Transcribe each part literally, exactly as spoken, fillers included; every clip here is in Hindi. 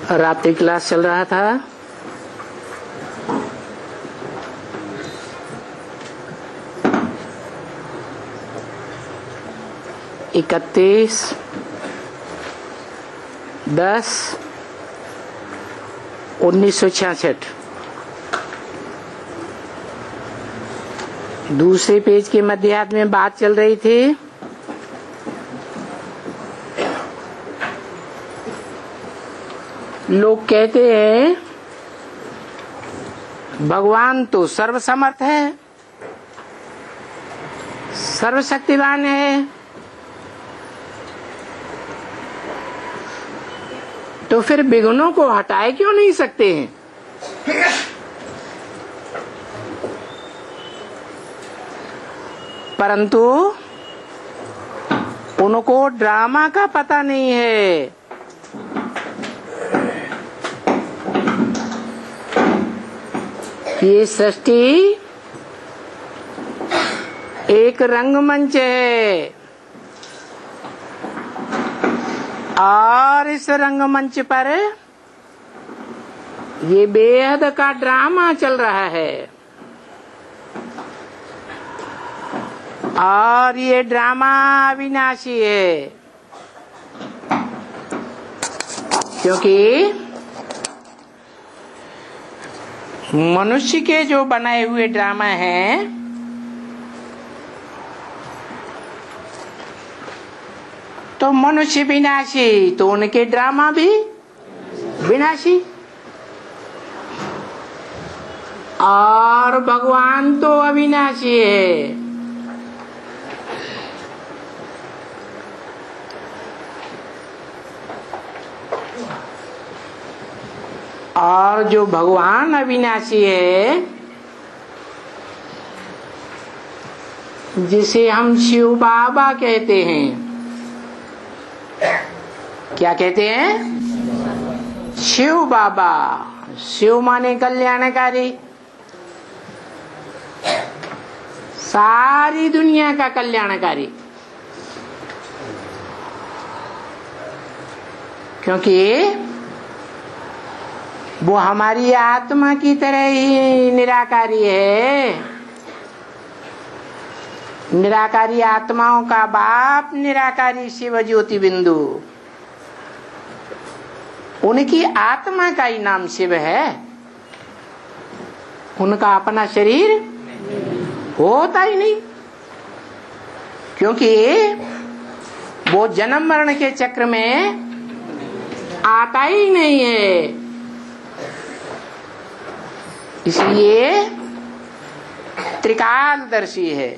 रात्रि क्लास चल रहा था। इकतीस दस उन्नीस सौ छियासठ दूसरे पेज के मध्यार्ध में बात चल रही थी। लोग कहते हैं भगवान तो सर्वसमर्थ है, सर्वशक्तिवान है, तो फिर विघ्नों को हटाए क्यों नहीं सकते हैं? परंतु उनको ड्रामा का पता नहीं है। ये सृष्टि एक रंगमंच है और इस रंगमंच पर ये बेहद का ड्रामा चल रहा है और ये ड्रामा अविनाशी है, क्योंकि मनुष्य के जो बनाए हुए ड्रामा हैं तो मनुष्य विनाशी, तो उनके ड्रामा भी विनाशी, और भगवान तो अविनाशी है। और जो भगवान अविनाशी है, जिसे हम शिव बाबा कहते हैं, क्या कहते हैं? शिव बाबा। शिव माने कल्याणकारी, सारी दुनिया का कल्याणकारी, क्योंकि वो हमारी आत्मा की तरह ही निराकारी है। निराकारी आत्माओं का बाप निराकारी शिव ज्योति बिंदु, उनकी आत्मा का ही नाम शिव है। उनका अपना शरीर होता ही नहीं, क्योंकि वो जन्म मरण के चक्र में आता ही नहीं है। इसलिए त्रिकालदर्शी है।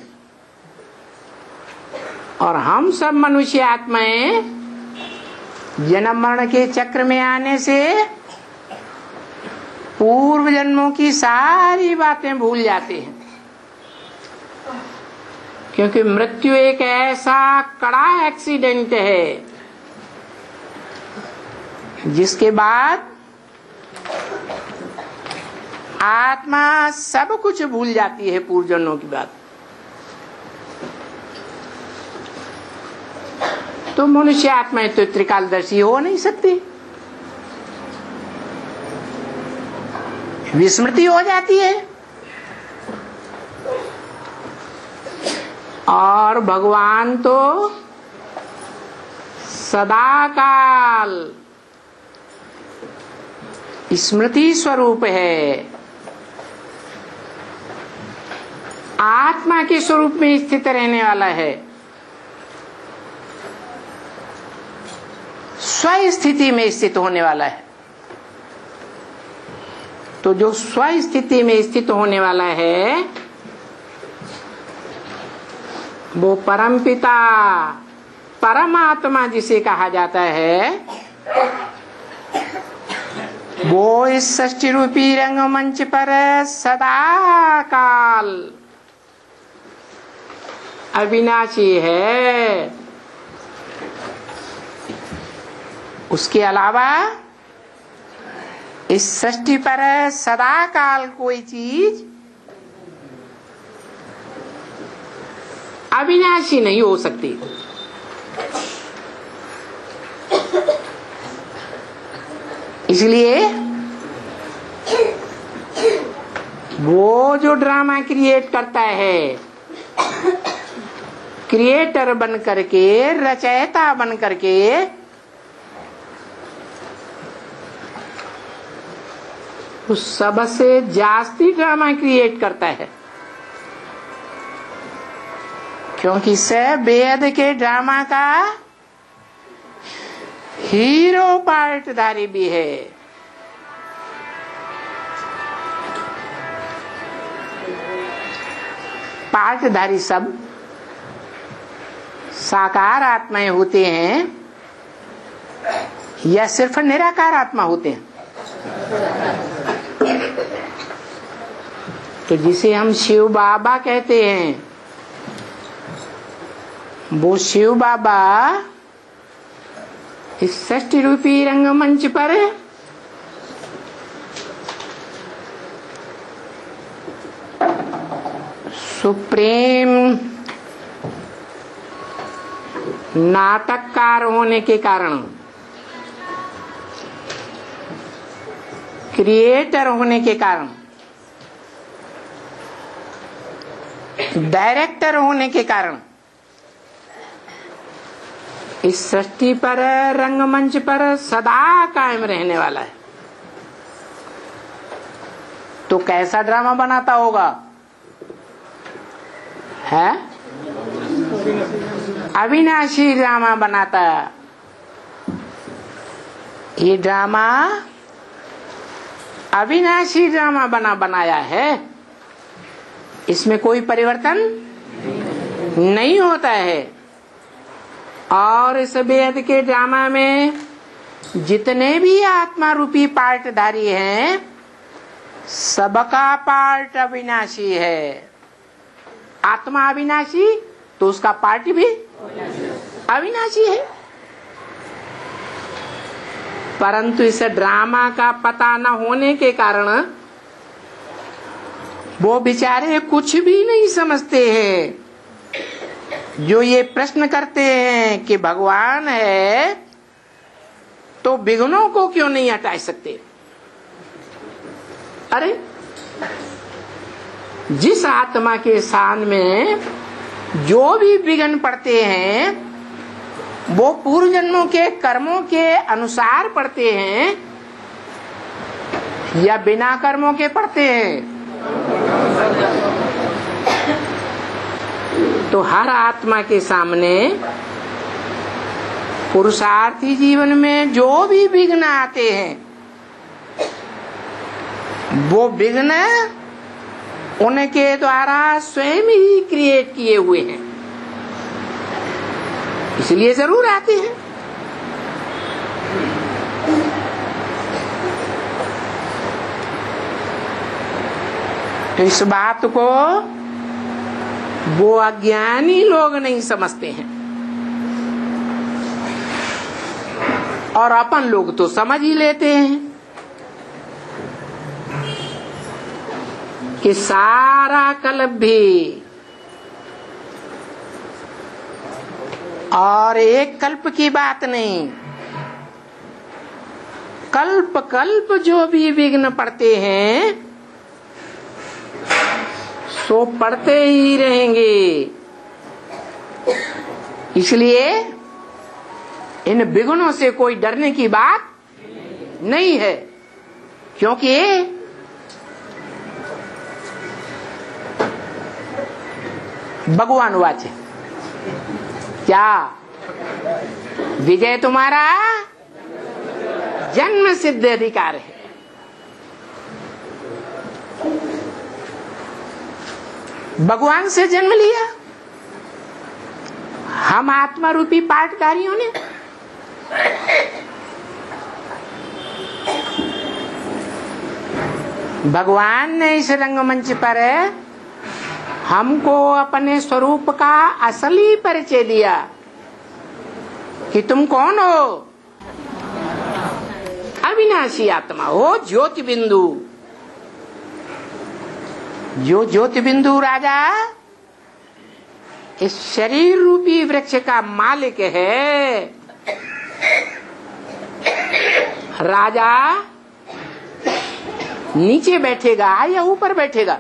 और हम सब मनुष्य आत्माएं जन्म मरण के चक्र में आने से पूर्व जन्मों की सारी बातें भूल जाते हैं, क्योंकि मृत्यु एक ऐसा कड़ा एक्सीडेंट है जिसके बाद आत्मा सब कुछ भूल जाती है पूर्व जन्मों की बात। तो मनुष्य आत्माएं तो त्रिकालदर्शी हो नहीं सकती, विस्मृति हो जाती है। और भगवान तो सदा काल स्मृति स्वरूप है, आत्मा के स्वरूप में स्थित रहने वाला है, स्वस्थिति में स्थित होने वाला है। तो जो स्वस्थिति में स्थित होने वाला है वो परमपिता परमात्मा जिसे कहा जाता है, वो इस सृष्टि रूपी रंगमंच पर सदा काल अविनाशी है। उसके अलावा इस सृष्टि पर सदा काल कोई चीज अविनाशी नहीं हो सकती। इसलिए वो जो ड्रामा क्रिएट करता है, क्रिएटर बन करके, रचयिता बन करके, उस सबसे जास्ती ड्रामा क्रिएट करता है, क्योंकि से बेद के ड्रामा का हीरो पार्टधारी भी है। पार्टधारी सब साकार आत्माएं होते हैं या सिर्फ निराकार आत्मा होते हैं? तो जिसे हम शिव बाबा कहते हैं, वो शिव बाबा इस सृष्टि रूपी रंगमंच पर सुप्रीम नाटककार होने के कारण, क्रिएटर होने के कारण, डायरेक्टर होने के कारण इस सृष्टि पर, रंगमंच पर सदा कायम रहने वाला है। तो कैसा ड्रामा बनाता होगा? है अविनाशी ड्रामा बनाता। ये ड्रामा अविनाशी ड्रामा बना बनाया है, इसमें कोई परिवर्तन नहीं होता है। और इस वेद के ड्रामा में जितने भी आत्मा रूपी पार्टधारी हैं, सबका पार्ट अविनाशी है। आत्मा अविनाशी तो उसका पार्ट भी अविनाशी है। परंतु इस ड्रामा का पता न होने के कारण वो बेचारे कुछ भी नहीं समझते हैं। जो ये प्रश्न करते हैं कि भगवान है तो विघ्नों को क्यों नहीं हटा सकते? अरे जिस आत्मा के स्थान में जो भी विघ्न पड़ते हैं वो पूर्व जन्मों के कर्मों के अनुसार पड़ते हैं या बिना कर्मों के पड़ते हैं? तो हर आत्मा के सामने पुरुषार्थी जीवन में जो भी विघ्न आते हैं, वो विघ्न उनके द्वारा स्वयं ही क्रिएट किए हुए हैं, इसलिए जरूर आते हैं। तो इस बात को वो अज्ञानी लोग नहीं समझते हैं, और अपन लोग तो समझ ही लेते हैं कि सारा कल्प भी, और एक कल्प की बात नहीं, कल्प कल्प जो भी विघ्न पड़ते हैं सो पढ़ते ही रहेंगे। इसलिए इन विघ्नों से कोई डरने की बात नहीं है, क्योंकि भगवान वाच है। क्या विजय तुम्हारा जन्म सिद्ध अधिकार है। भगवान से जन्म लिया हम आत्मा रूपी पाठकारियों ने। भगवान ने इस रंगमंच पर हमको अपने स्वरूप का असली परिचय दिया कि तुम कौन हो। अविनाशी आत्मा हो, ज्योति बिंदु। जो ज्योति बिंदु राजा इस शरीर रूपी वृक्ष का मालिक है, राजा नीचे बैठेगा या ऊपर बैठेगा?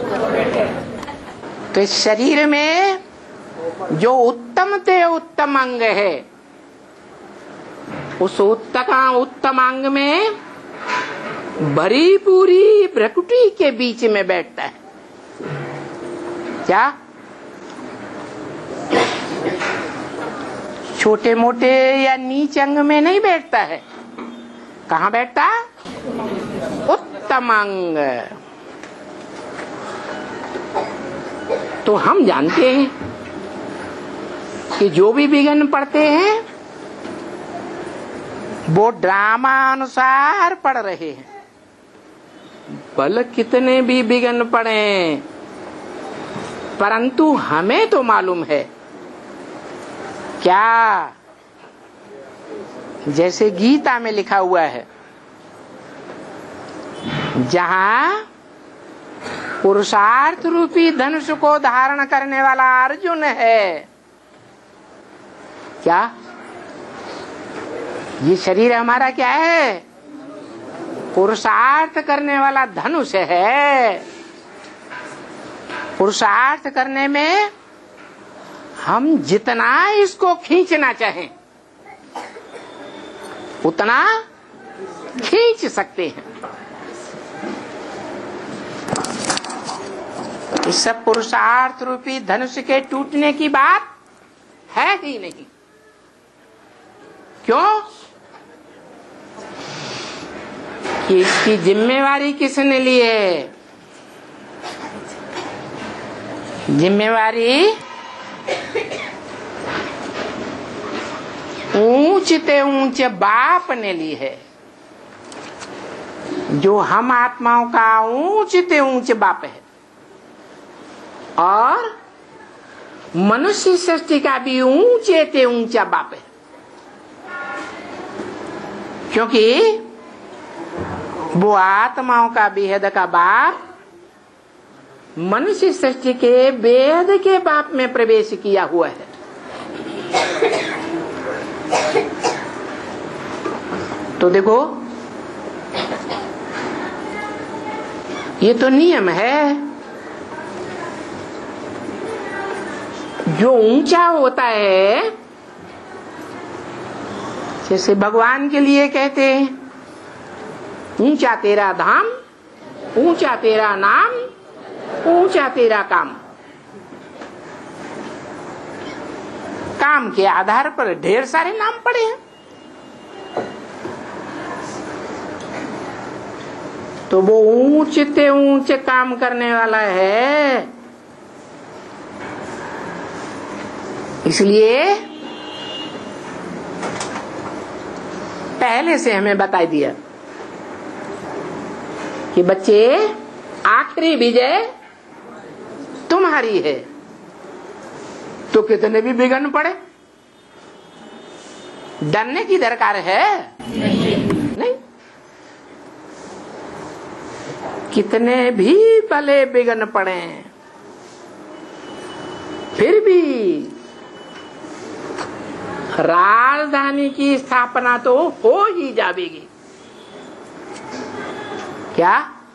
तो इस शरीर में जो उत्तम ते उत्तम अंग है, उस उत्तम उत्तम अंग में भरी पूरी प्रकृति के बीच में बैठता है। क्या छोटे मोटे या नीच अंग में नहीं बैठता है? कहाँ बैठता? उत्तम अंग। तो हम जानते हैं कि जो भी विघ्न पड़ते हैं वो ड्रामा अनुसार पड़ रहे हैं। भले कितने भी विघ्न पड़े, परंतु हमें तो मालूम है क्या, जैसे गीता में लिखा हुआ है, जहां पुरुषार्थ रूपी धनुष को धारण करने वाला अर्जुन है, क्या ये शरीर हमारा क्या है? पुरुषार्थ करने वाला धनुष है। पुरुषार्थ करने में हम जितना इसको खींचना चाहें उतना खींच सकते हैं। इस सब पुरुषार्थ रूपी धनुष के टूटने की बात है ही नहीं। क्यों? कि इसकी जिम्मेवारी किसने ली है? जिम्मेवारी ऊंचते ऊंचे बाप ने ली है, जो हम आत्माओं का ऊंचते ऊंचे बाप है, और मनुष्य सृष्टि का भी ऊंचे ते ऊंचा बाप है। क्योंकि वो आत्माओं का बेहद का बाप मनुष्य सृष्टि के बेहद के बाप में प्रवेश किया हुआ है। तो देखो, ये तो नियम है। जो ऊंचा होता है, जैसे भगवान के लिए कहते हैं, ऊंचा तेरा धाम, ऊंचा तेरा नाम, ऊंचा तेरा काम। काम के आधार पर ढेर सारे नाम पड़े हैं। तो वो ऊंचते ऊंचे काम करने वाला है। इसलिए पहले से हमें बता दिया कि बच्चे, आखिरी विजय तुम्हारी है। तो कितने भी विघ्न पड़े, डरने की दरकार है नहीं। कितने भी भले विघ्न पड़े, फिर भी राजधानी की स्थापना तो हो ही जाएगी। क्या?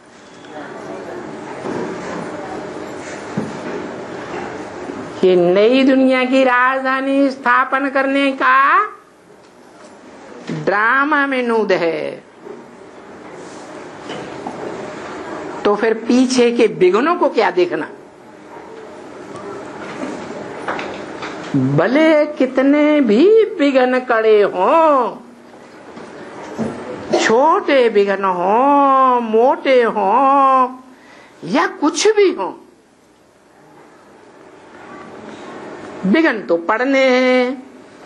कि नई दुनिया की राजधानी स्थापन करने का ड्रामा में नूद है। तो फिर पीछे के विघ्नों को क्या देखना? भले कितने भी विघ्न कड़े हों, छोटे विघ्न हों, मोटे हों, या कुछ भी हों, विघ्न तो पड़ने हैं।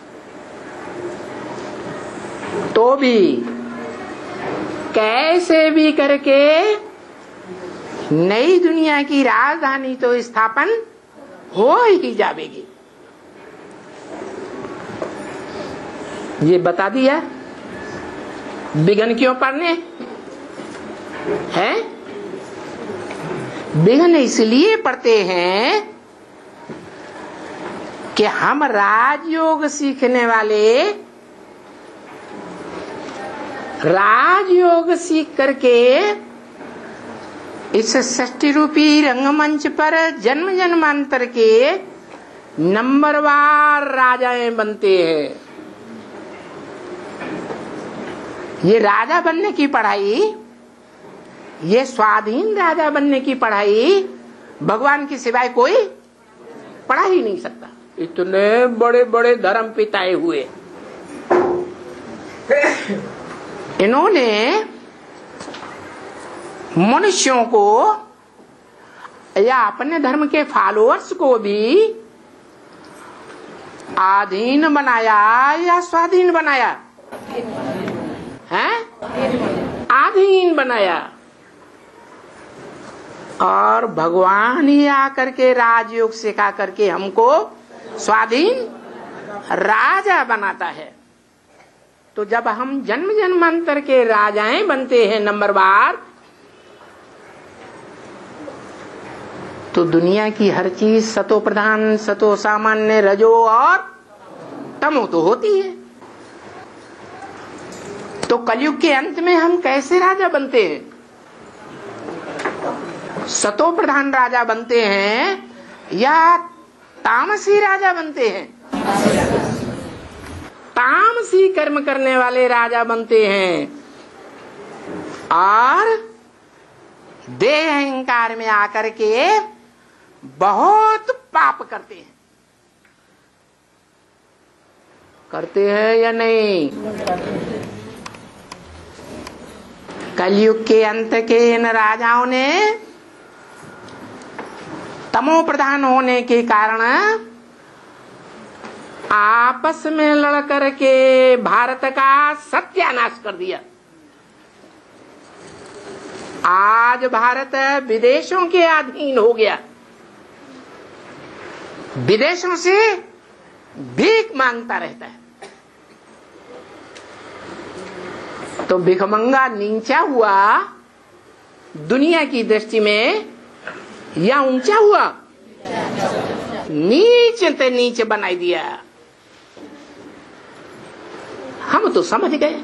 तो भी कैसे भी करके नई दुनिया की राजधानी तो स्थापन हो ही जाएगी। ये बता दिया विघ्न क्यों पड़ने हैं। विघ्न इसलिए पड़ते हैं कि हम राजयोग सीखने वाले राजयोग सीख करके इस सृष्टि रूपी रंगमंच पर जन्म जन्मांतर के नंबरवार राजाएं बनते हैं। ये राजा बनने की पढ़ाई, ये स्वाधीन राजा बनने की पढ़ाई भगवान की सिवाय कोई पढ़ा ही नहीं सकता। इतने बड़े बड़े धर्म पिताए हुए, इन्होंने मनुष्यों को या अपने धर्म के फॉलोअर्स को भी आधीन बनाया या स्वाधीन बनाया है? आधीन बनाया। और भगवान ही आकर के राजयोग सिखा करके हमको स्वाधीन राजा बनाता है। तो जब हम जन्म जन्मांतर के राजाएं बनते हैं नंबर बार, तो दुनिया की हर चीज सतो प्रधान, सतो सामान्य, रजो और तमो तो होती है। तो कलयुग के अंत में हम कैसे राजा बनते हैं? सतो प्रधान राजा बनते हैं या तामसी राजा बनते हैं? तामसी कर्म करने वाले राजा बनते हैं और देह अहंकार में आकर के बहुत पाप करते हैं। करते हैं या नहीं? कलयुग के अंत के इन राजाओं ने तमो प्रधान होने के कारण आपस में लड़ करके भारत का सत्यानाश कर दिया। आज भारत विदेशों के अधीन हो गया, विदेशों से भीख मांगता रहता है। तो भिखमंगा नीचा हुआ दुनिया की दृष्टि में या ऊंचा हुआ? नीचे ते नीचे बनाई दिया। हम तो समझ गए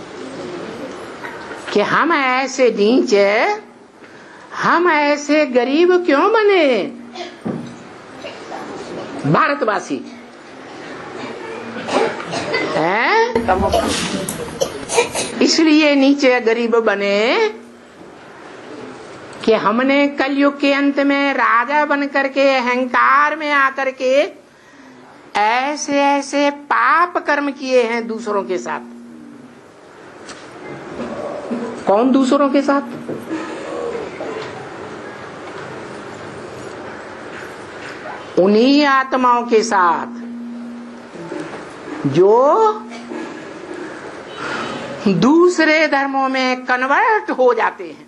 कि हम ऐसे नीचे, हम ऐसे गरीब क्यों बने भारतवासी हैं? इसलिए नीचे गरीब बने कि हमने कलयुग के अंत में राजा बन करके अहंकार में आकर के ऐसे ऐसे पाप कर्म किए हैं दूसरों के साथ। कौन दूसरों के साथ? उन्हीं आत्माओं के साथ जो दूसरे धर्मों में कन्वर्ट हो जाते हैं।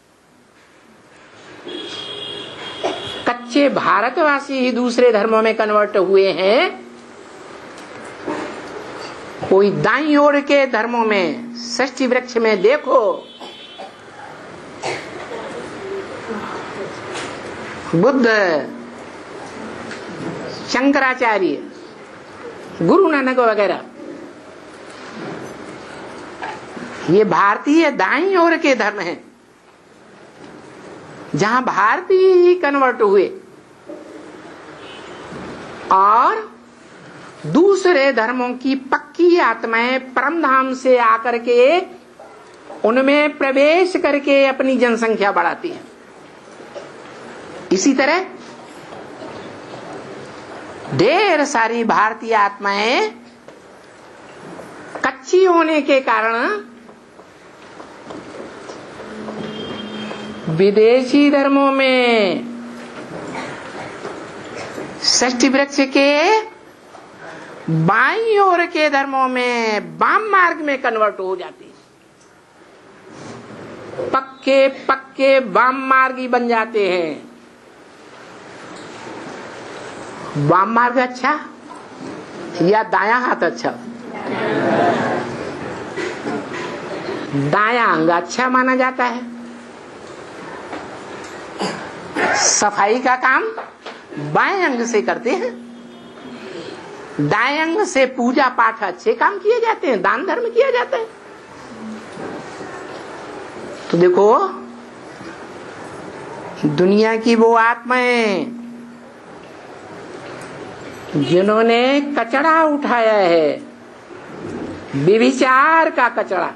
कच्चे भारतवासी ही दूसरे धर्मों में कन्वर्ट हुए हैं। कोई दाईं ओर के धर्मों में, षष्ठी वृक्ष में देखो, बुद्ध, शंकराचार्य, गुरु नानक वगैरह, ये भारतीय दाईं ओर के धर्म हैं, जहां भारतीय ही कन्वर्ट हुए और दूसरे धर्मों की पक्की आत्माएं परम धाम से आकर के उनमें प्रवेश करके अपनी जनसंख्या बढ़ाती है। इसी तरह ढेर सारी भारतीय आत्माएं कच्ची होने के कारण विदेशी धर्मों में, षष्ठी वृक्ष के बाईं ओर के धर्मों में, वाम मार्ग में कन्वर्ट हो जाती है। पक्के पक्के वाम मार्गी बन जाते हैं। वाम मार्ग अच्छा या दायां हाथ अच्छा? दायां अंग अच्छा माना जाता है। सफाई का काम बाएं अंग से करते हैं, दाएं अंग से पूजा पाठ अच्छे काम किए जाते हैं, दान धर्म किया जाता है। तो देखो, दुनिया की वो आत्माएं जिन्होंने कचरा उठाया है, व्यभिचार का कचरा,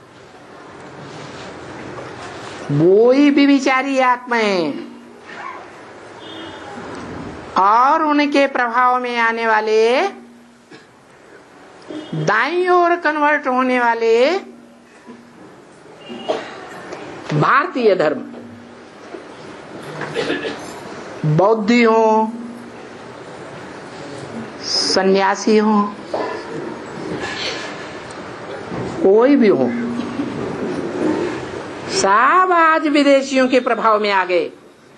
वो ही व्यभिचारी आत्माएं और उनके प्रभाव में आने वाले दाईं ओर कन्वर्ट होने वाले भारतीय धर्म, बौद्धी हो, सन्यासी हो, कोई भी हो, सब आज विदेशियों के प्रभाव में आ गए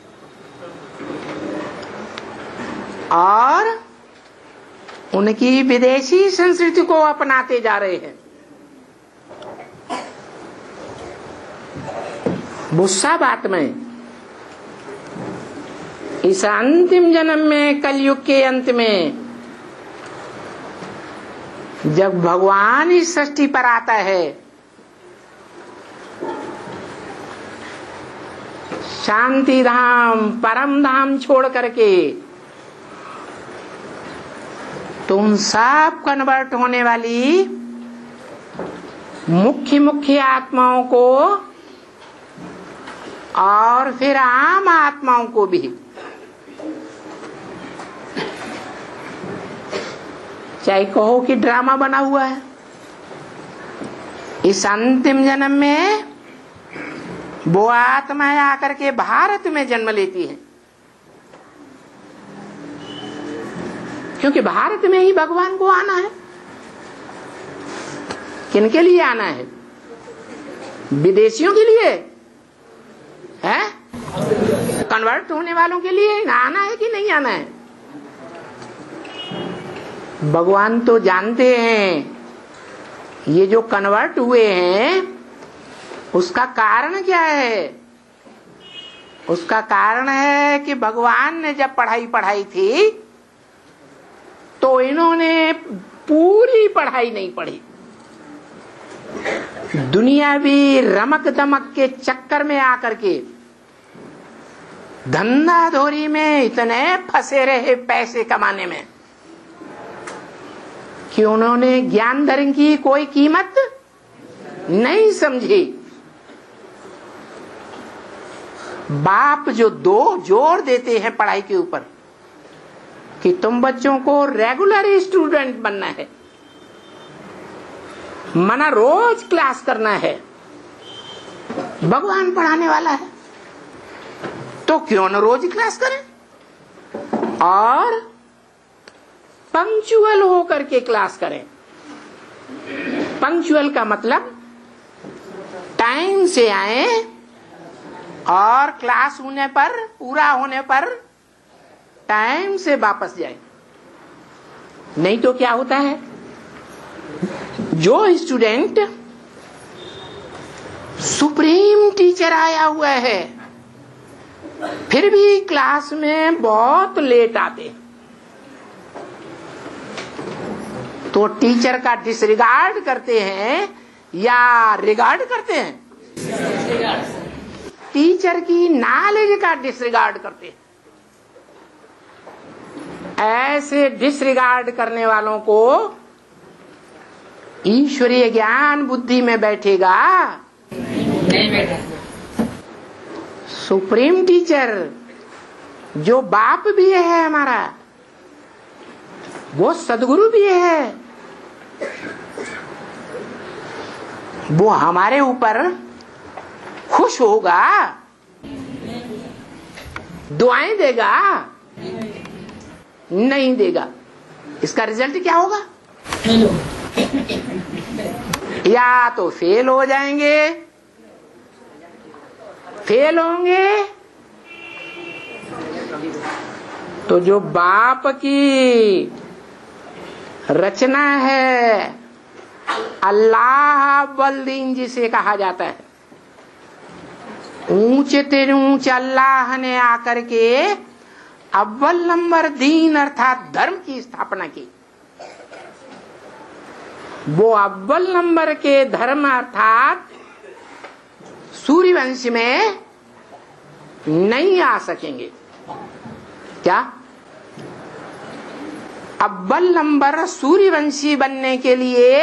और उनकी विदेशी संस्कृति को अपनाते जा रहे हैं। गुस्सा बात में इस अंतिम जन्म में, कलयुग के अंत में, जब भगवान इस सृष्टि पर आता है, शांति धाम, परम धाम छोड़ करके, तो उन सब कन्वर्ट होने वाली मुख्य मुख्य आत्माओं को और फिर आम आत्माओं को भी, चाहे कहो कि ड्रामा बना हुआ है, इस अंतिम जन्म में वो आत्माएं आकर के भारत में जन्म लेती हैं, क्योंकि भारत में ही भगवान को आना है। किनके लिए आना है? विदेशियों के लिए है? कन्वर्ट होने वालों के लिए आना है कि नहीं आना है? भगवान तो जानते हैं ये जो कन्वर्ट हुए हैं उसका कारण क्या है। उसका कारण है कि भगवान ने जब पढ़ाई पढ़ाई थी तो इन्होंने पूरी पढ़ाई नहीं पढ़ी, दुनियावी रमक दमक के चक्कर में आकर के धंधाधोरी में इतने फंसे रहे पैसे कमाने में कि उन्होंने ज्ञान धर्म की कोई कीमत नहीं समझी। बाप जो दो जोर देते हैं पढ़ाई के ऊपर कि तुम बच्चों को रेगुलर स्टूडेंट बनना है, मना रोज क्लास करना है, भगवान पढ़ाने वाला है तो क्यों न रोज क्लास करें और पंक्चुअल होकर के क्लास करें। पंक्चुअल का मतलब टाइम से आए और क्लास होने पर, पूरा होने पर टाइम से वापस जाए। नहीं तो क्या होता है, जो स्टूडेंट सुप्रीम टीचर आया हुआ है फिर भी क्लास में बहुत लेट आते, तो टीचर का डिसरिगार्ड करते हैं या रिगार्ड करते हैं? टीचर की नॉलेज का डिसरिगार्ड करते हैं। ऐसे डिसरिगार्ड करने वालों को ईश्वरीय ज्ञान बुद्धि में बैठेगा नहीं बैठा। सुप्रीम टीचर जो बाप भी है हमारा, वो सदगुरु भी है, वो हमारे ऊपर खुश होगा, दुआएं देगा? नहीं देगा। इसका रिजल्ट क्या होगा? या तो फेल हो जाएंगे, फेल होंगे तो जो बाप की रचना है अल्लाह बल्दीन जिसे कहा जाता है, ऊंचे तेरे ऊंचे अल्लाह ने आकर के अव्वल नंबर दीन अर्थात धर्म की स्थापना की। वो अव्वल नंबर के धर्म अर्थात सूर्यवंश में नहीं आ सकेंगे। क्या? अव्वल नंबर सूर्यवंशी बनने के लिए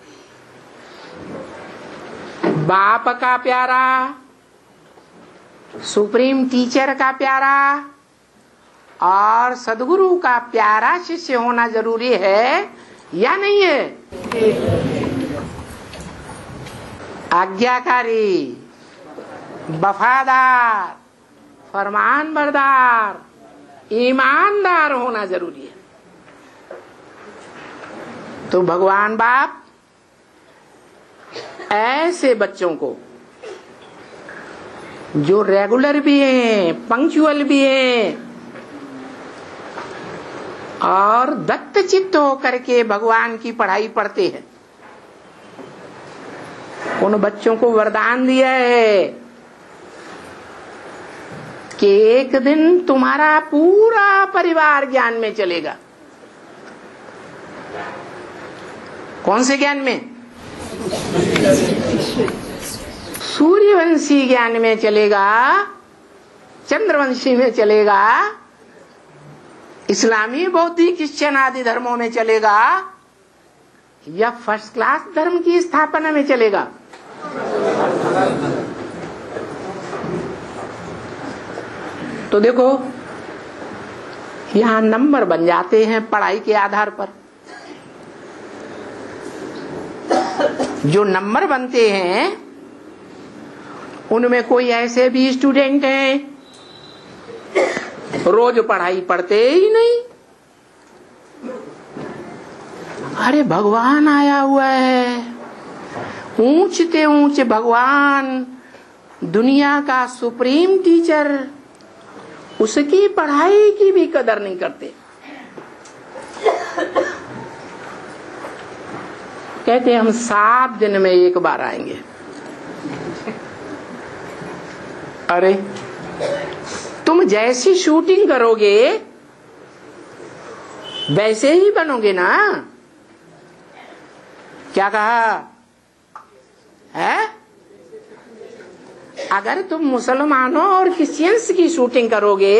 बाप का प्यारा, सुप्रीम टीचर का प्यारा और सदगुरु का प्यारा शिष्य होना जरूरी है या नहीं है? आज्ञाकारी, वफादार, फरमान बरदार, ईमानदार होना जरूरी है। तो भगवान बाप ऐसे बच्चों को जो रेगुलर भी हैं, पंक्चुअल भी हैं और दत्त चित्त होकर के भगवान की पढ़ाई पढ़ते हैं, उन बच्चों को वरदान दिया है कि एक दिन तुम्हारा पूरा परिवार ज्ञान में चलेगा। कौन से ज्ञान में? सूर्यवंशी ज्ञान में चलेगा, चंद्रवंशी में चलेगा, इस्लामी, बौद्धिक, क्रिश्चियन आदि धर्मों में चलेगा या फर्स्ट क्लास धर्म की स्थापना में चलेगा? तो देखो यहां नंबर बन जाते हैं पढ़ाई के आधार पर। जो नंबर बनते हैं उनमें कोई ऐसे भी स्टूडेंट हैं रोज पढ़ाई पढ़ते ही नहीं। अरे भगवान आया हुआ है, ऊंचते ऊंचे भगवान, दुनिया का सुप्रीम टीचर, उसकी पढ़ाई की भी कदर नहीं करते। कहते हम सात दिन में एक बार आएंगे। अरे तुम जैसी शूटिंग करोगे वैसे ही बनोगे ना। क्या कहा है? अगर तुम मुसलमानों और क्रिश्चियंस की शूटिंग करोगे,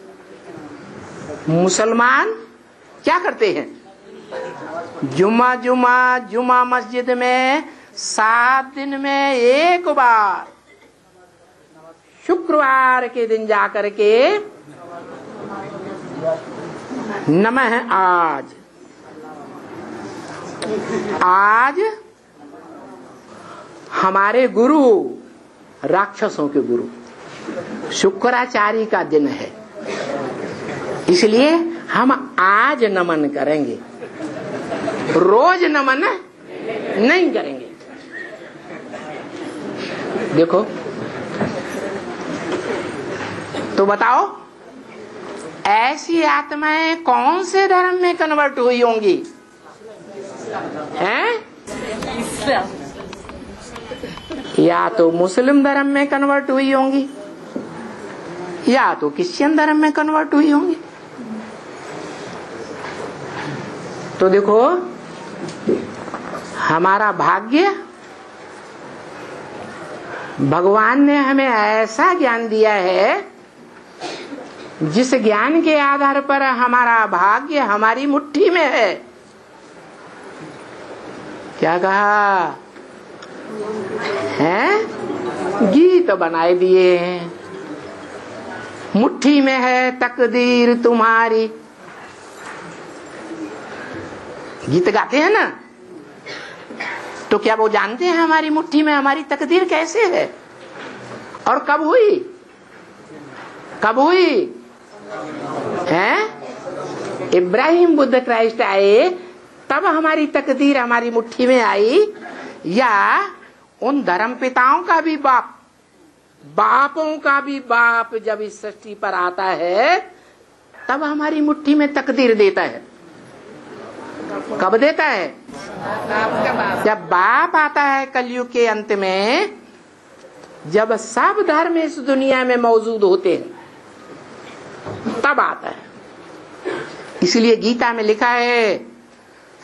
मुसलमान क्या करते हैं? जुमा जुमा जुमा मस्जिद में सात दिन में एक बार शुक्रवार के दिन जाकर के नमः आज आज हमारे गुरु, राक्षसों के गुरु शुक्राचार्य का दिन है, इसलिए हम आज नमन करेंगे, रोज नमन नहीं करेंगे। देखो तो बताओ ऐसी आत्माएं कौन से धर्म में कन्वर्ट हुई होंगी? हैं? या तो मुस्लिम धर्म में कन्वर्ट हुई होंगी या तो क्रिश्चियन धर्म में कन्वर्ट हुई होंगी। तो देखो हमारा भाग्य, भगवान ने हमें ऐसा ज्ञान दिया है जिस ज्ञान के आधार पर हमारा भाग्य हमारी मुट्ठी में है। क्या कहा है? गीत बनाए दिए हैं, मुट्ठी में है तकदीर तुम्हारी। गीत गाते हैं ना, तो क्या वो जानते हैं हमारी मुट्ठी में हमारी तकदीर कैसे है और कब हुई? कब हुई हैं? इब्राहिम बुद्ध क्राइस्ट आए तब हमारी तकदीर हमारी मुट्ठी में आई, या उन धर्म पिताओं का भी बाप, बापों का भी बाप जब इस सृष्टि पर आता है तब हमारी मुट्ठी में तकदीर देता है? कब देता है? जब बाप आता है कलयुग के अंत में, जब सब धर्म इस दुनिया में मौजूद होते हैं तब आता है। इसलिए गीता में लिखा है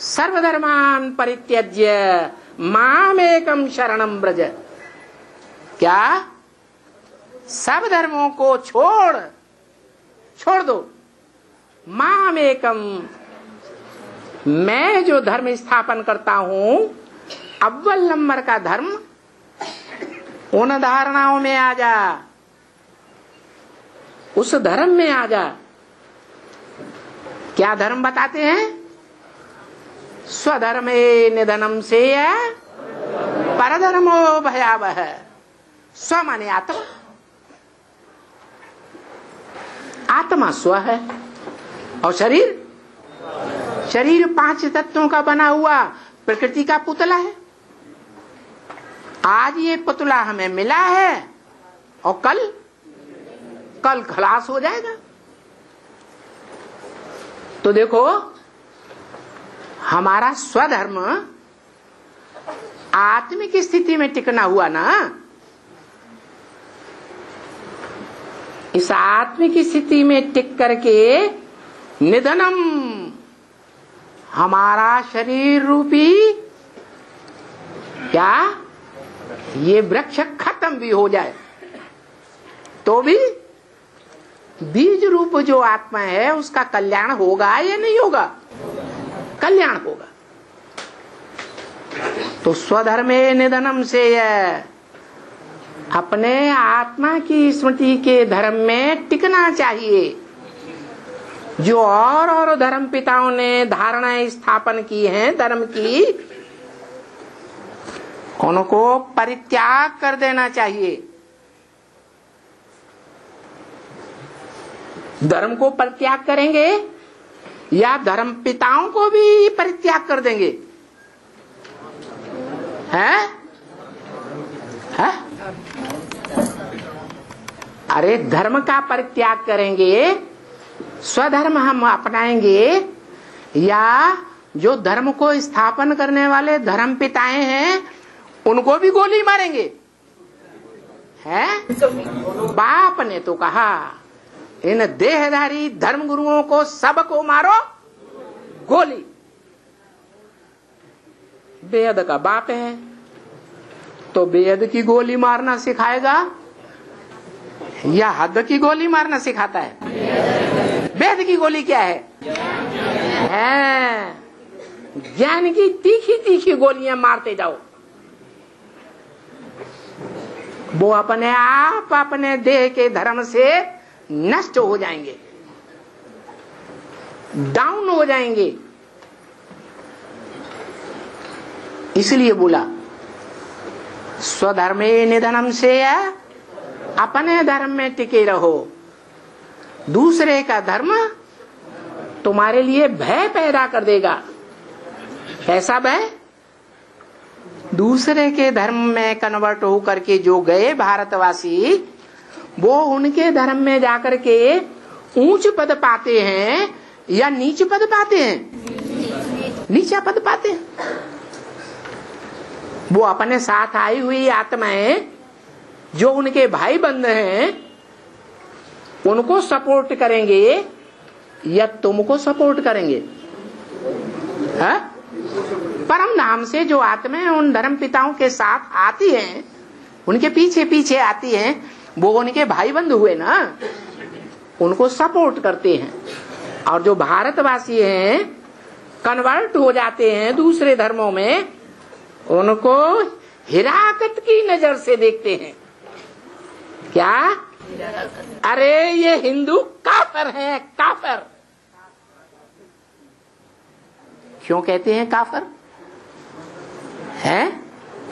सर्वधर्मान परित्यज्य मामेकम शरणम ब्रज। क्या? सब धर्मों को छोड़ छोड़ दो। माम एकम, मैं जो धर्म स्थापन करता हूं, अव्वल नंबर का धर्म, उन धारणाओं में आ जा, उस धर्म में आ जा। क्या धर्म बताते हैं? स्वधर्मे निधनम से परधर्मो भयावह। स्व माने आत्मा, आत्मा स्व है, और शरीर शरीर पांच तत्वों का बना हुआ प्रकृति का पुतला है। आज ये पुतला हमें मिला है और कल कल खलास हो जाएगा। तो देखो, हमारा स्वधर्म आत्मिक स्थिति में टिकना हुआ ना। इस आत्मिक स्थिति में टिक करके निधनम, हमारा शरीर रूपी क्या ये वृक्ष खत्म भी हो जाए तो भी बीज रूप जो आत्मा है उसका कल्याण होगा या नहीं होगा? कल्याण होगा। तो स्वधर्मे निधनम से अपने आत्मा की स्मृति के धर्म में टिकना चाहिए। जो और और धर्म पिताओं ने धारणाएं स्थापन की हैं धर्म की, उनको परित्याग कर देना चाहिए। धर्म को परित्याग करेंगे या धर्म पिताओं को भी परित्याग कर देंगे? हैं? हैं? अरे धर्म का परित्याग करेंगे, स्वधर्म हम अपनाएंगे, या जो धर्म को स्थापन करने वाले धर्म पिताएं हैं उनको भी गोली मारेंगे? हैं? बाप ने तो कहा इन देहधारी धर्म गुरुओं को सबको मारो गोली। बेहद का बाप है तो बेहद की गोली मारना सिखाएगा या हद की गोली मारना सिखाता है? बेहद की गोली क्या है? है ज्ञान की तीखी तीखी गोलियां मारते जाओ। वो अपने आप अपने देह के धर्म से नष्ट हो जाएंगे, डाउन हो जाएंगे। इसलिए बोला स्वधर्मे निधनम से अपने धर्म में टिके रहो। दूसरे का धर्म तुम्हारे लिए भय पैदा कर देगा। कैसा भय? दूसरे के धर्म में कन्वर्ट होकर के जो गए भारतवासी, वो उनके धर्म में जाकर के ऊंच पद पाते हैं या नीच पद पाते हैं? नीचा पद पाते हैं। वो अपने साथ आई हुई आत्माएं जो उनके भाई बंद हैं उनको सपोर्ट करेंगे या तुमको सपोर्ट करेंगे? है? परम धाम से जो आत्माएं उन धर्म पिताओं के साथ आती हैं, उनके पीछे पीछे आती हैं, वो उनके भाई बंद हुए ना, उनको सपोर्ट करते हैं। और जो भारतवासी हैं कन्वर्ट हो जाते हैं दूसरे धर्मों में, उनको हिराकत की नजर से देखते हैं। क्या? अरे ये हिंदू काफिर हैं, काफिर। क्यों कहते हैं काफिर? हैं?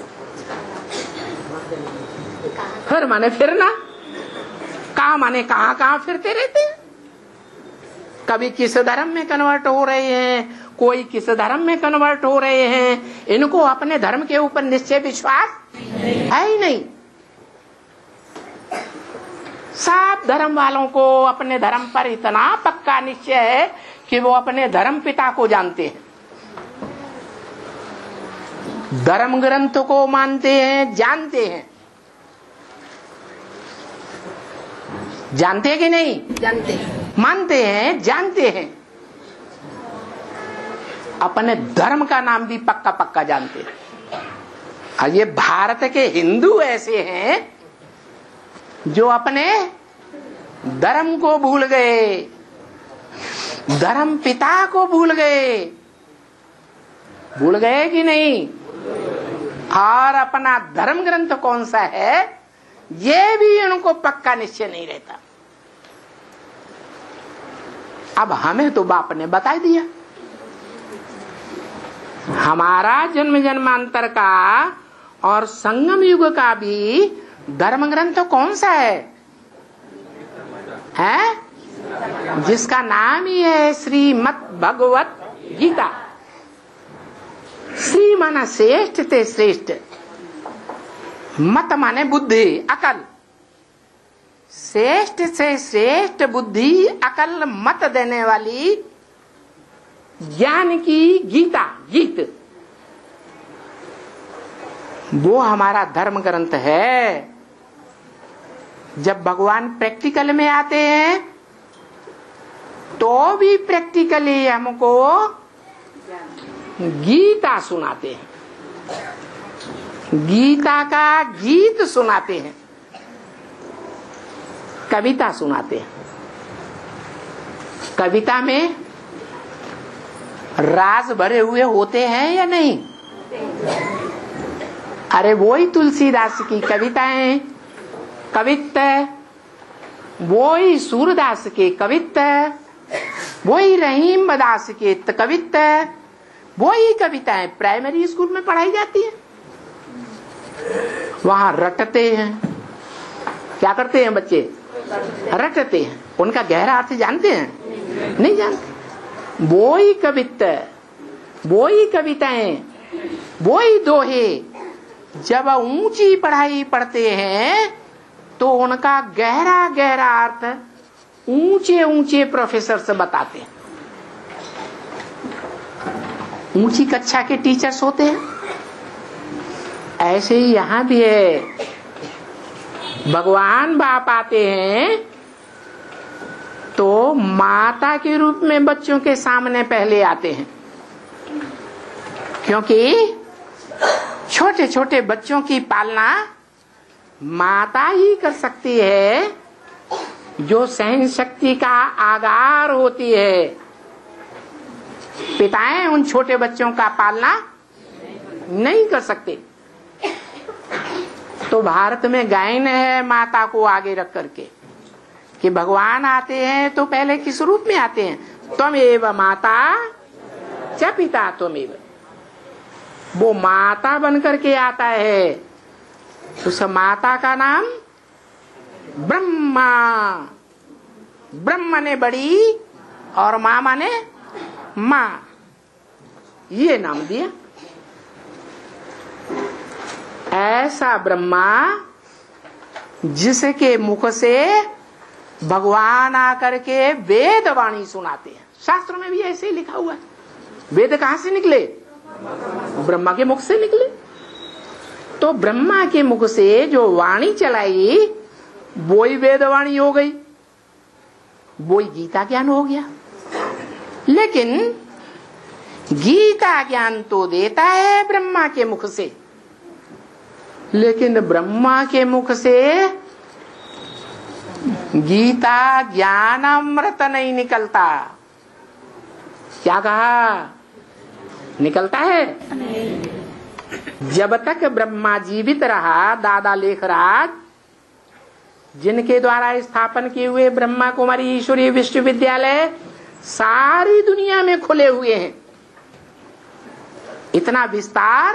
फिर माने फिरना, कहा माने कहां कहां फिरते रहते हैं। कभी किस धर्म में कन्वर्ट हो रहे हैं, कोई किस धर्म में कन्वर्ट हो रहे हैं। इनको अपने धर्म के ऊपर निश्चय विश्वास है ही नहीं। सब धर्म वालों को अपने धर्म पर इतना पक्का निश्चय है कि वो अपने धर्म पिता को जानते हैं, धर्म ग्रंथ को मानते हैं, जानते हैं। जानते हैं कि नहीं? जानते हैं। मानते हैं, जानते हैं। अपने धर्म का नाम भी पक्का पक्का जानते हैं। और ये भारत के हिंदू ऐसे हैं जो अपने धर्म को भूल गए, धर्म पिता को भूल गए। भूल गए कि नहीं? और अपना धर्म ग्रंथ कौन सा है ये भी उनको पक्का निश्चय नहीं रहता। अब हमें तो बाप ने बता दिया, हमारा जन्म जन्मांतर का और संगम युग का भी धर्म ग्रंथ कौन सा है, है? जिसका नाम ही है श्रीमद् भगवत गीता। श्री माना श्रेष्ठ ते श्रेष्ठ, मत माने बुद्धि अकल। श्रेष्ठ से श्रेष्ठ बुद्धि अकल मत देने वाली ज्ञान की गीता, गीत, वो हमारा धर्म ग्रंथ है। जब भगवान प्रैक्टिकल में आते हैं तो भी प्रैक्टिकली हमको गीता सुनाते हैं, गीता का गीत सुनाते हैं, कविता सुनाते हैं। कविता में राज भरे हुए होते हैं या नहीं? अरे वो ही तुलसीदास की कविताएं कवित्त, वो ही सूरदास के कवित्त, वो ही रहीम दास के कवित्त, वो ही कविताएं प्राइमरी स्कूल में पढ़ाई जाती है। वहां रटते हैं। क्या करते हैं बच्चे? रटते हैं। उनका गहरा अर्थ जानते हैं? नहीं जानते। वो ही कवित्त, वो ही कविताएं, वो ही दोहे जब ऊंची पढ़ाई पढ़ते हैं तो उनका गहरा गहरा अर्थ ऊंचे ऊंचे प्रोफेसर से बताते हैं। ऊंची कक्षा के टीचर्स होते हैं। ऐसे ही यहां भी है, भगवान बाप आते हैं तो माता के रूप में बच्चों के सामने पहले आते हैं, क्योंकि छोटे छोटे बच्चों की पालना माता ही कर सकती है, जो सहन शक्ति का आधार होती है। पिताएं उन छोटे बच्चों का पालना नहीं कर सकते। तो भारत में गायन है माता को आगे रख करके कि भगवान आते हैं तो पहले किस रूप में आते हैं? त्वमेव माता च पिता त्वमेव। वो माता बन करके आता है। उस माता का नाम ब्रह्मा, ब्रह्म ने बड़ी और मामा ने माँ, ये नाम दिया। ऐसा ब्रह्मा जिसके मुख से भगवान आकर के वेद वाणी सुनाते हैं। शास्त्रों में भी ऐसे ही लिखा हुआ है। वेद कहां से निकले? ब्रह्मा के मुख से निकले। तो ब्रह्मा के मुख से जो वाणी चलाई वो ही वेद वाणी हो गई, वो ही गीता ज्ञान हो गया। लेकिन गीता ज्ञान तो देता है ब्रह्मा के मुख से, लेकिन ब्रह्मा के मुख से गीता ज्ञान अमृत नहीं निकलता। क्या कहा? निकलता है? जब तक ब्रह्मा जीवित रहा, दादा लेखराज जिनके द्वारा स्थापन किए हुए ब्रह्मा कुमारी ईश्वरीय विश्वविद्यालय सारी दुनिया में खुले हुए हैं। इतना विस्तार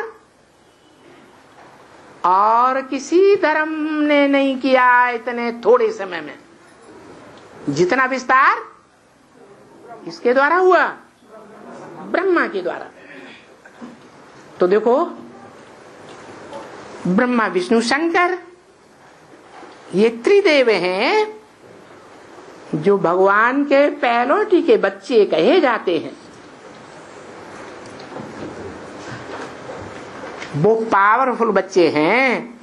और किसी धर्म ने नहीं किया इतने थोड़े समय में। जितना विस्तार इसके द्वारा हुआ, ब्रह्मा के द्वारा। तो देखो, ब्रह्मा विष्णु शंकर ये त्रिदेव हैं जो भगवान के पहलौटी के बच्चे कहे जाते हैं। वो पावरफुल बच्चे हैं।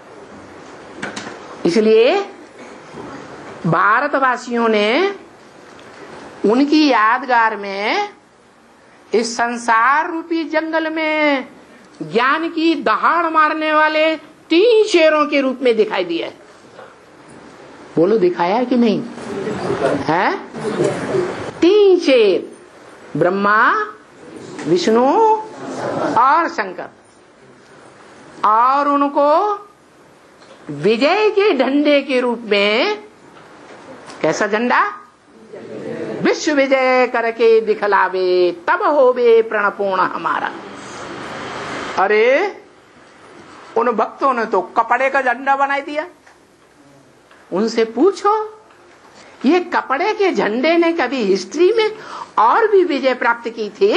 इसलिए भारतवासियों ने उनकी यादगार में इस संसार रूपी जंगल में ज्ञान की दहाड़ मारने वाले तीन शेरों के रूप में दिखाई दिया है। बोलो दिखाया कि नहीं है? तीन शेर, ब्रह्मा, विष्णु और शंकर, और उनको विजय के झंडे के रूप में, कैसा झंडा? विश्व विजय करके दिखलावे तब होवे प्रणपूर्ण हमारा। अरे उन भक्तों ने तो कपड़े का झंडा बना दिया। उनसे पूछो, ये कपड़े के झंडे ने कभी हिस्ट्री में और भी विजय प्राप्त की थी?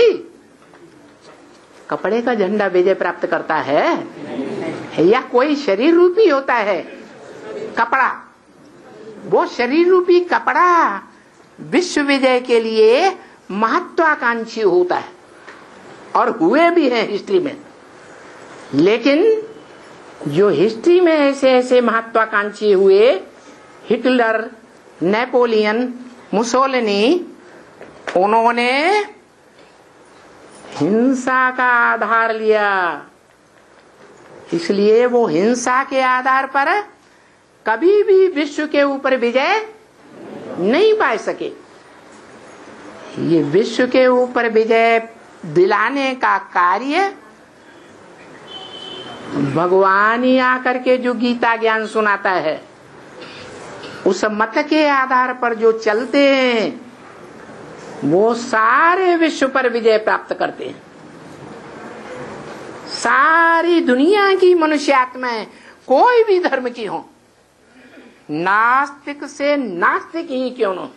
कपड़े का झंडा विजय प्राप्त करता है या कोई शरीर रूपी होता है कपड़ा? वो शरीर रूपी कपड़ा विश्व विजय के लिए महत्वाकांक्षी होता है, और हुए भी हैं हिस्ट्री में। लेकिन जो हिस्ट्री में ऐसे ऐसे महत्वाकांक्षी हुए, हिटलर, नेपोलियन, मुसोलिनी, उन्होंने हिंसा का आधार लिया, इसलिए वो हिंसा के आधार पर कभी भी विश्व के ऊपर विजय नहीं पा सके। ये विश्व के ऊपर विजय दिलाने का कार्य भगवान ही आकर के जो गीता ज्ञान सुनाता है, उस मत के आधार पर जो चलते हैं, वो सारे विश्व पर विजय प्राप्त करते हैं। सारी दुनिया की मनुष्य आत्माएं, कोई भी धर्म की हो, नास्तिक से नास्तिक ही क्यों न,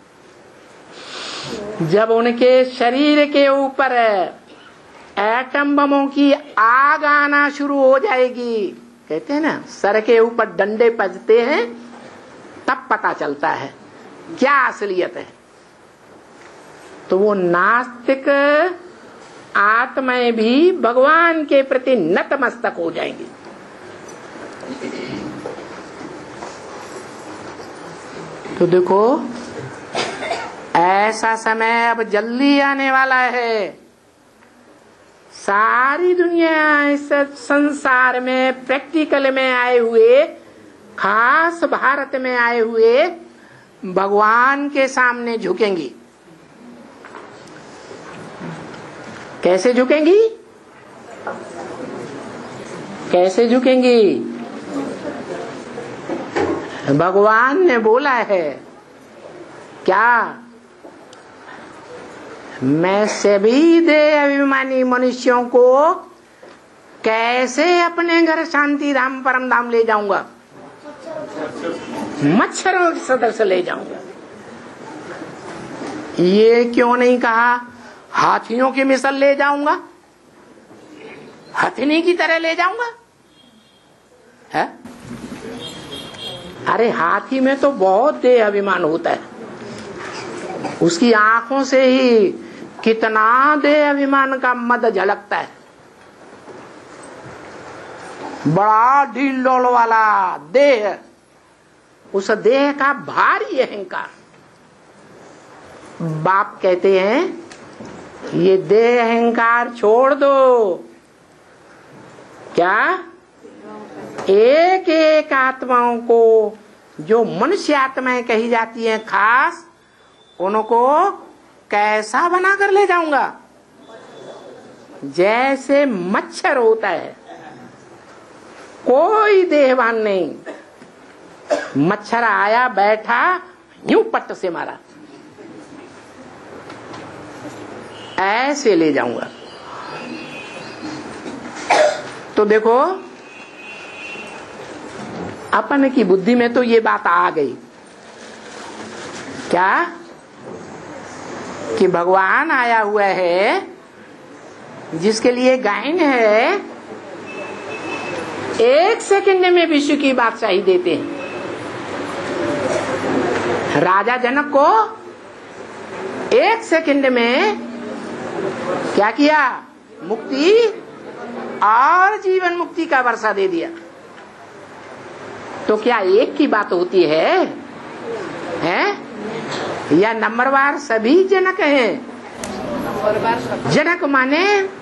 जब उनके शरीर के ऊपर एटम बमों की आग आना शुरू हो जाएगी, कहते हैं ना सर के ऊपर डंडे बजते हैं, तब पता चलता है क्या असलियत है। तो वो नास्तिक आत्माएं भी भगवान के प्रति नतमस्तक हो जाएंगी। तो देखो, ऐसा समय अब जल्दी आने वाला है। सारी दुनिया इस संसार में प्रैक्टिकल में आए हुए, खास भारत में आए हुए भगवान के सामने झुकेंगी। कैसे झुकेंगी? कैसे झुकेंगी? भगवान ने बोला है क्या? मैं सभी देह अभिमानी मनुष्यों को कैसे अपने घर शांति धाम परम धाम ले जाऊंगा? मच्छरों के सदस्य ले जाऊंगा। ये क्यों नहीं कहा हाथियों की मिसल ले जाऊंगा, हथिनी की तरह ले जाऊंगा? है? अरे हाथी में तो बहुत देह अभिमान होता है, उसकी आंखों से ही कितना देह अभिमान का मद झलकता है। बड़ा ढील डोल वाला देह, उस देह का भारी अहंकार। बाप कहते हैं ये देह अहंकार छोड़ दो। क्या? एक एक आत्माओं को, जो मनुष्य आत्माएं कही जाती हैं खास, उनको कैसा बना कर ले जाऊंगा? जैसे मच्छर होता है, कोई देहवान नहीं, मच्छर आया बैठा, यूं पट्ट से मारा, ऐसे ले जाऊंगा। तो देखो, अपन की बुद्धि में तो ये बात आ गई क्या कि भगवान आया हुआ है, जिसके लिए गायन है, एक सेकंड में विश्व की बादशाही देते हैं। राजा जनक को एक सेकंड में क्या किया? मुक्ति और जीवन मुक्ति का वर्षा दे दिया। तो क्या एक की बात होती है, हैं? या नंबरवार सभी जनक हैं? जनक माने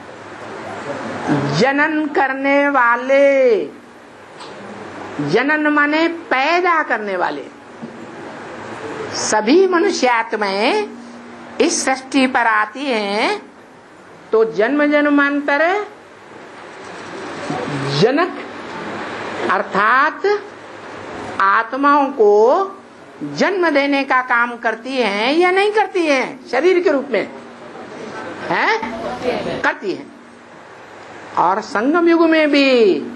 जनन करने वाले, जनन माने पैदा करने वाले। सभी मनुष्यात्माएं इस सृष्टि पर आती हैं तो जन्म जन्मांतर जनक अर्थात आत्माओं को जन्म देने का काम करती हैं या नहीं करती हैं? शरीर के रूप में हैं? करती हैं। और संगम युग में भी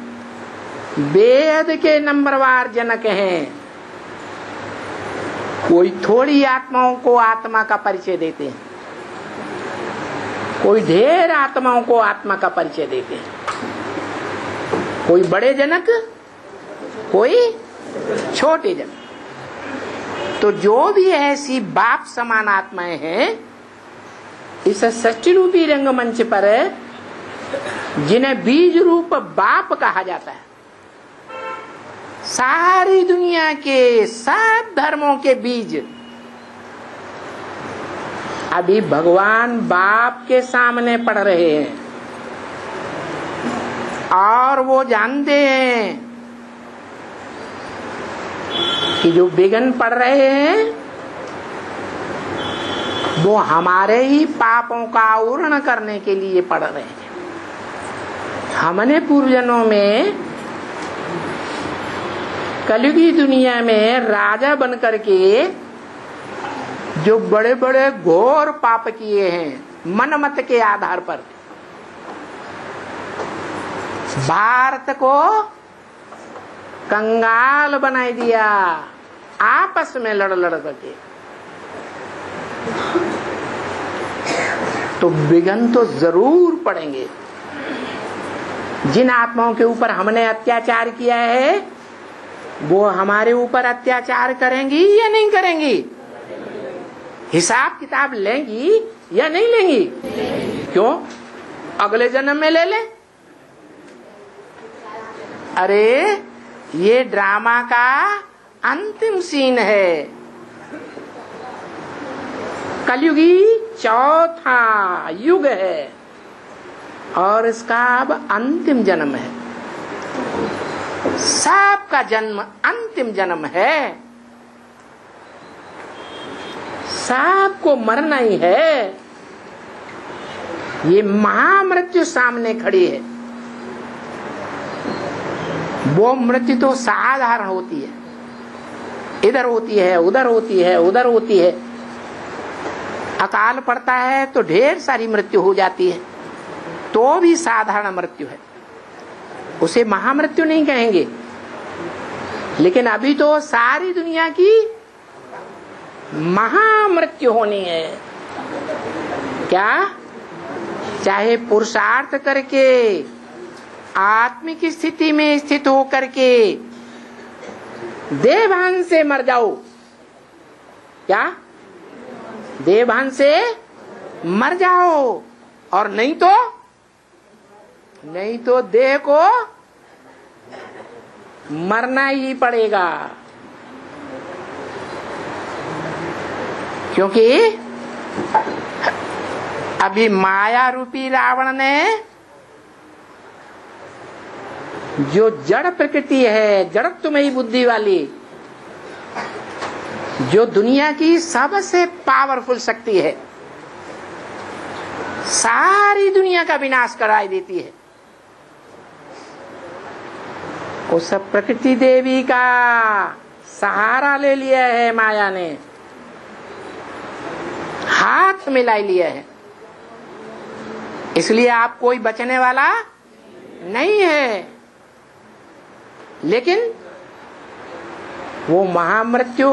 वेद के नंबरवार जनक हैं। कोई थोड़ी आत्माओं को आत्मा का परिचय देते हैं, कोई ढेर आत्माओं को आत्मा का परिचय देते हैं। कोई बड़े जनक, कोई छोटे जनक। तो जो भी ऐसी बाप समान आत्माएं हैं इस सृष्टि रूपी रंगमंच पर, जिन्हें बीज रूप बाप कहा जाता है, सारी दुनिया के सब धर्मों के बीज अभी भगवान बाप के सामने पड़ रहे हैं। और वो जानते हैं कि जो विघ्न पड़ रहे हैं वो हमारे ही पापों का आवरण करने के लिए पड़ रहे हैं। हमने पूर्वजन्मों में कलयुगी दुनिया में राजा बन करके जो बड़े बड़े घोर पाप किए हैं मनमत के आधार पर, भारत को कंगाल बनाई दिया आपस में लड़ लड़ करके। तो विघ्न तो जरूर पड़ेंगे। जिन आत्माओं के ऊपर हमने अत्याचार किया है वो हमारे ऊपर अत्याचार करेंगी या नहीं करेंगी? हिसाब किताब लेंगी या नहीं लेंगी? क्यों? अगले जन्म में ले ले। अरे ये ड्रामा का अंतिम सीन है। कलयुगी चौथा युग है और इसका अब अंतिम जन्म है। सबका जन्म अंतिम जन्म है। सबको मरना ही है। ये महामृत्यु सामने खड़ी है। वो मृत्यु तो साधारण होती है, इधर होती है, उधर होती है, उधर होती है। अकाल पड़ता है तो ढेर सारी मृत्यु हो जाती है, तो भी साधारण मृत्यु है, उसे महामृत्यु नहीं कहेंगे। लेकिन अभी तो सारी दुनिया की महामृत्यु होनी है। क्या? चाहे पुरुषार्थ करके आत्मिक स्थिति में स्थित होकर के देवभान से मर जाओ। क्या? देवभान से मर जाओ, और नहीं तो नहीं तो देह को मरना ही पड़ेगा। क्योंकि अभी माया रूपी रावण ने जो जड़ प्रकृति है, जड़त्वमयी बुद्धि वाली, जो दुनिया की सबसे पावरफुल शक्ति है, सारी दुनिया का विनाश कराई देती है, उस प्रकृति देवी का सहारा ले लिया है माया ने, हाथ मिला लिया है। इसलिए आप कोई बचने वाला नहीं है। लेकिन वो महामृत्यु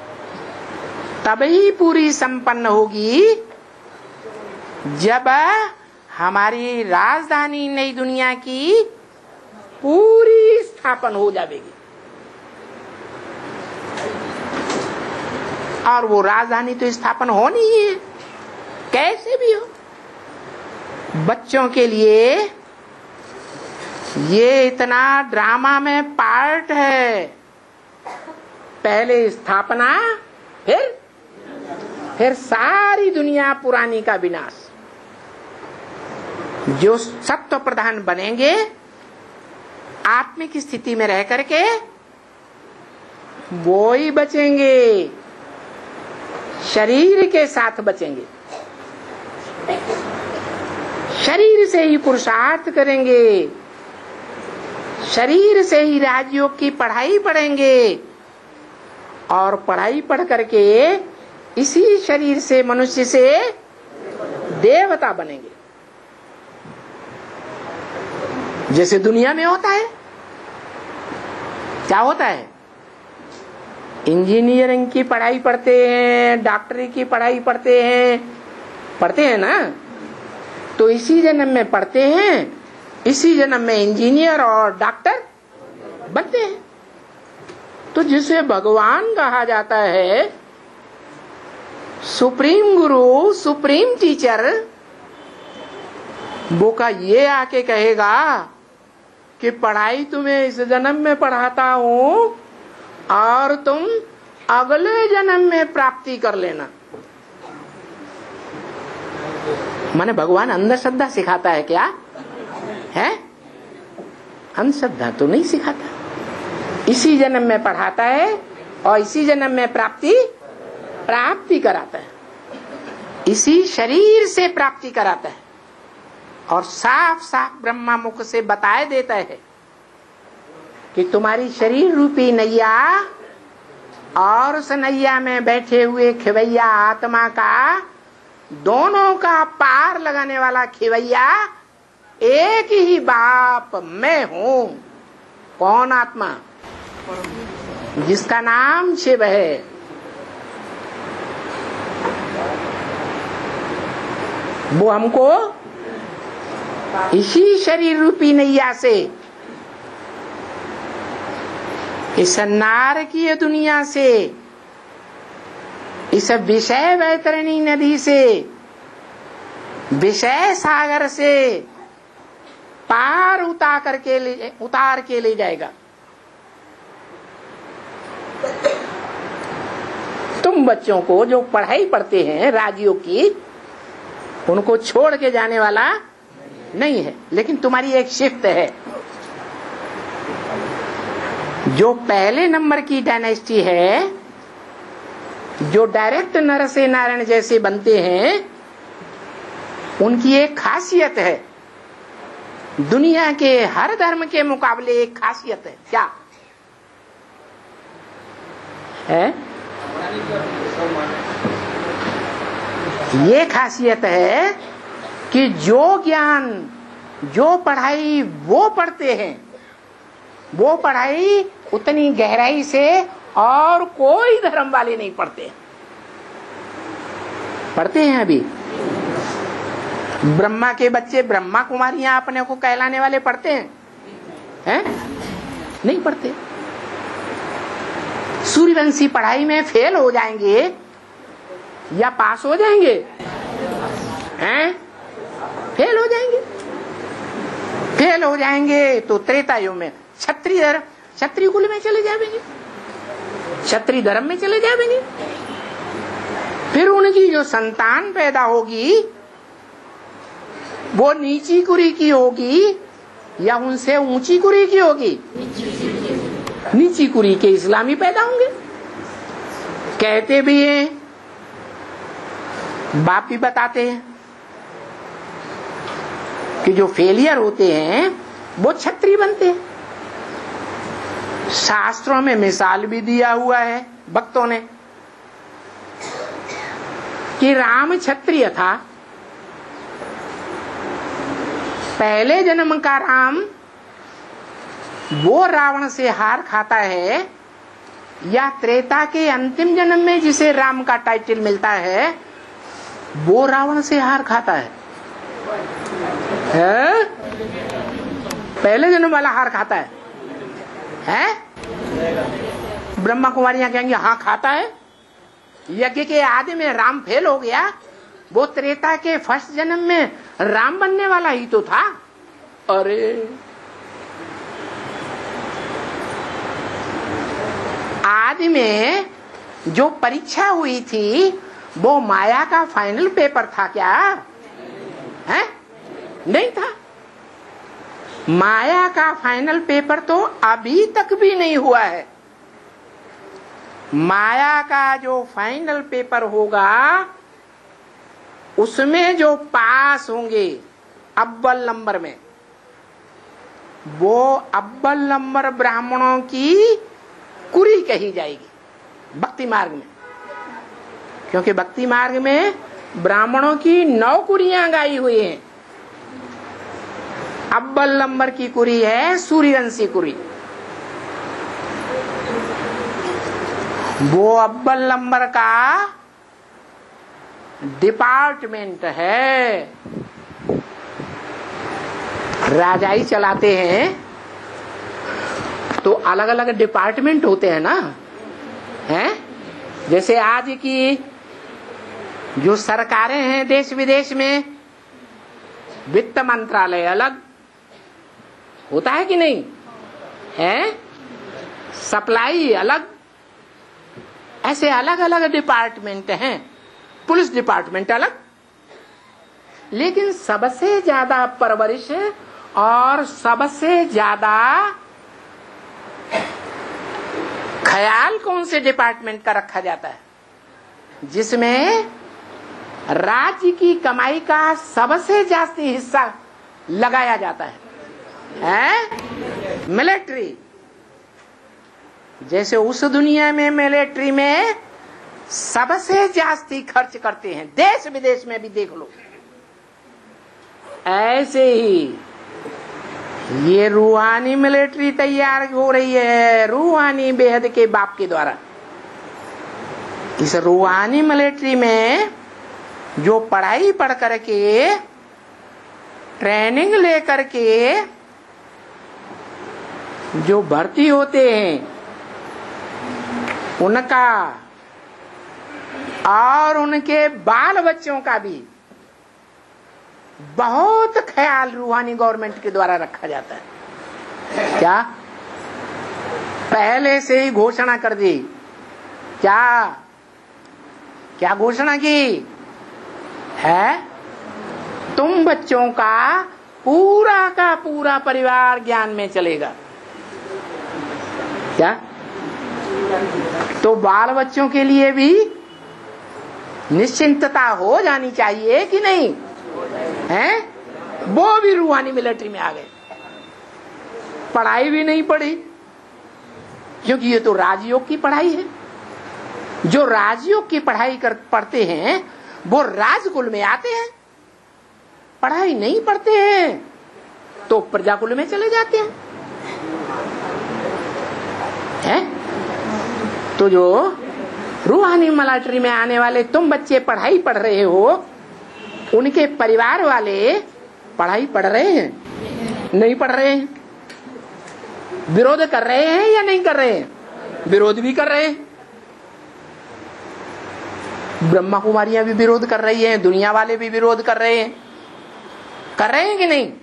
तभी पूरी संपन्न होगी जब हमारी राजधानी नई दुनिया की पूरी स्थापन हो जाएगी। और वो राजधानी तो स्थापन होनी ही है, कैसे भी हो। बच्चों के लिए ये इतना ड्रामा में पार्ट है। पहले स्थापना, फिर फिर सारी दुनिया पुरानी का विनाश। जो सत्व प्रधान बनेंगे आत्मिक स्थिति में रह करके वो ही बचेंगे। शरीर के साथ बचेंगे, शरीर से ही पुरुषार्थ करेंगे, शरीर से ही राजयोग की पढ़ाई पढ़ेंगे और पढ़ाई पढ़ करके इसी शरीर से मनुष्य से देवता बनेंगे। जैसे दुनिया में होता है, क्या होता है? इंजीनियरिंग की पढ़ाई पढ़ते हैं, डॉक्टरी की पढ़ाई पढ़ते हैं, पढ़ते हैं ना, तो इसी जन्म में पढ़ते हैं, इसी जन्म में इंजीनियर और डॉक्टर बनते हैं। तो जिसे भगवान कहा जाता है, सुप्रीम गुरु, सुप्रीम टीचर, वो का ये आके कहेगा कि पढ़ाई तुम्हें इस जन्म में पढ़ाता हूं और तुम अगले जन्म में प्राप्ति कर लेना। माने भगवान अंधश्रद्धा सिखाता है क्या? है? अंधश्रद्धा तो नहीं सिखाता, इसी जन्म में पढ़ाता है और इसी जन्म में प्राप्ति प्राप्ति कराता है, इसी शरीर से प्राप्ति कराता है और साफ साफ ब्रह्मा मुख से बताए देता है कि तुम्हारी शरीर रूपी नैया और उस नैया में बैठे हुए खिवैया आत्मा का, दोनों का पार लगाने वाला खिवैया एक ही बाप मैं हूं। कौन आत्मा? जिसका नाम शिव है। वो हमको इसी शरीर रूपी नैया से, इस नारकीय दुनिया से, इस विषय वैतरणी नदी से, विषय सागर से पार उतार करके ले, उतार के ले जाएगा। तुम बच्चों को जो पढ़ाई पढ़ते हैं राजियों की, उनको छोड़ के जाने वाला नहीं है, लेकिन तुम्हारी एक शिफ्ट है। जो पहले नंबर की डायनेस्टी है, जो डायरेक्ट नर से नारायण जैसे बनते हैं, उनकी एक खासियत है, दुनिया के हर धर्म के मुकाबले एक खासियत है। क्या है? ये खासियत है कि जो ज्ञान, जो पढ़ाई वो पढ़ते हैं, वो पढ़ाई उतनी गहराई से और कोई धर्म वाले नहीं पढ़ते। पढ़ते हैं अभी ब्रह्मा के बच्चे, ब्रह्मा कुमारियां अपने को कहलाने वाले पढ़ते हैं? हैं? नहीं पढ़ते। सूर्यवंशी पढ़ाई में फेल हो जाएंगे या पास हो जाएंगे? हैं? फेल हो जाएंगे। फेल हो जाएंगे तो त्रेता युग में क्षत्रिय क्षत्रिय कुल में चले जाएंगे, क्षत्रिय धर्म में चले जाएंगे। फिर उनकी जो संतान पैदा होगी वो नीची कुरी की होगी या उनसे ऊंची कुरी की होगी? नीची कुरी के इस्लामी पैदा होंगे। कहते भी हैं, बाप भी बताते हैं कि जो फेलियर होते हैं वो क्षत्रिय बनते हैं। शास्त्रों में मिसाल भी दिया हुआ है भक्तों ने कि राम क्षत्रिय था, पहले जन्म का राम वो रावण से हार खाता है या त्रेता के अंतिम जन्म में जिसे राम का टाइटल मिलता है वो रावण से हार खाता है? है? पहले जन्म वाला हार खाता है? है? ब्रह्मा कुमारियां कहेंगे हाँ खाता है। यज्ञ के आदि में राम फेल हो गया, वो त्रेता के फर्स्ट जन्म में राम बनने वाला ही तो था। अरे आदि में जो परीक्षा हुई थी वो माया का फाइनल पेपर था क्या? है? नहीं था। माया का फाइनल पेपर तो अभी तक भी नहीं हुआ है। माया का जो फाइनल पेपर होगा उसमें जो पास होंगे अव्वल नंबर में, वो अव्वल नंबर ब्राह्मणों की कुरी कही जाएगी भक्ति मार्ग में। क्योंकि भक्ति मार्ग में ब्राह्मणों की नौ कुरियां गाई हुई हैं। अव्वल नंबर की कुरी है सूर्यवंशी कुरी। वो अव्वल नंबर का डिपार्टमेंट है। राजाई चलाते हैं तो अलग अलग डिपार्टमेंट होते हैं ना, हैं? जैसे आज की जो सरकारें हैं देश विदेश में, वित्त मंत्रालय अलग होता है कि नहीं है, सप्लाई अलग, ऐसे अलग अलग डिपार्टमेंट हैं। पुलिस डिपार्टमेंट अलग। लेकिन सबसे ज्यादा परवरिश और सबसे ज्यादा ख्याल कौन से डिपार्टमेंट का रखा जाता है? जिसमें राज्य की कमाई का सबसे ज्यादा हिस्सा लगाया जाता है, है? मिलिट्री। जैसे उस दुनिया में मिलिट्री में सबसे ज्यादा खर्च करते हैं, देश विदेश में भी देख लो। ऐसे ही ये रूहानी मिलिट्री तैयार हो रही है रूहानी बेहद के बाप के द्वारा। इस रूहानी मिलिट्री में जो पढ़ाई पढ़ करके ट्रेनिंग ले करके जो भर्ती होते हैं उनका और उनके बाल बच्चों का भी बहुत ख्याल रूहानी गवर्नमेंट के द्वारा रखा जाता है। क्या पहले से ही घोषणा कर दी? क्या क्या घोषणा की है? तुम बच्चों का पूरा का पूरा परिवार ज्ञान में चलेगा। क्या? तो बाल बच्चों के लिए भी निश्चिंतता हो जानी चाहिए कि नहीं है? वो भी रूहानी मिलिट्री में आ गए। पढ़ाई भी नहीं पढ़ी, क्योंकि ये तो राजयोग की पढ़ाई है। जो राजयोग की पढ़ाई कर पढ़ते हैं वो राजकुल में आते हैं। पढ़ाई नहीं पढ़ते हैं तो प्रजाकुल में चले जाते हैं, है? तो जो रूहानी मिलिट्री में आने वाले तुम बच्चे पढ़ाई पढ़ रहे हो, उनके परिवार वाले पढ़ाई पढ़ रहे हैं? नहीं पढ़ रहे हैं। विरोध कर रहे हैं या नहीं कर रहे हैं? विरोध भी कर रहे हैं। ब्रह्मा कुमारियां भी विरोध कर रही हैं, दुनिया वाले भी विरोध कर रहे हैं। कर रहे हैं कि नहीं?